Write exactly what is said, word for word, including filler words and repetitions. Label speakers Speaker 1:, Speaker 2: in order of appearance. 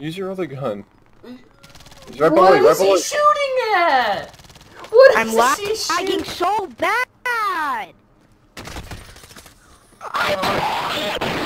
Speaker 1: Use your other gun. He's right
Speaker 2: What
Speaker 1: below you, right
Speaker 2: is he
Speaker 1: below you.
Speaker 2: shooting at? What
Speaker 3: I'm
Speaker 2: is
Speaker 3: lagging
Speaker 2: he shooting?
Speaker 3: so bad.
Speaker 2: I'm